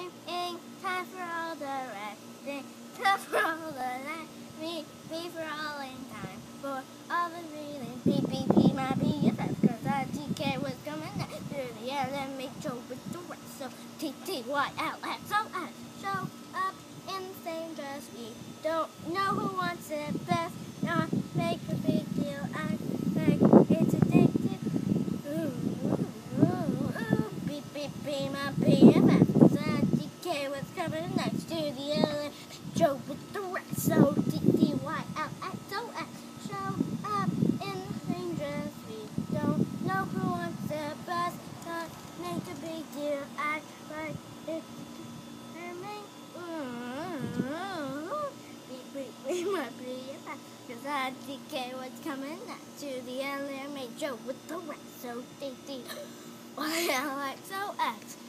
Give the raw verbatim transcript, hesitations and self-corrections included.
Ing, time for all the rest. Ding, time for all the last. Me, me for all in time. For all the feeling. P, P, P, my B F F. Cause I T K was coming next. To the L M H O with the rest. So T, T, Y, L, X, O, S. Show up in the same dress. We don't know who wants it best. Not make a big deal. Act like it's addictive. Ooh, ooh, ooh, ooh. Beep, beep, beep, my B F F. Cause I T K was coming next to the L M H O with the rest. So T, T, Y, L, X, O, S. Show up in the same dress. We don't know who wants it best. Not make a big deal. Act like it's Cause I T K was coming next to the L M H O with the rest. So D D Y L X O X.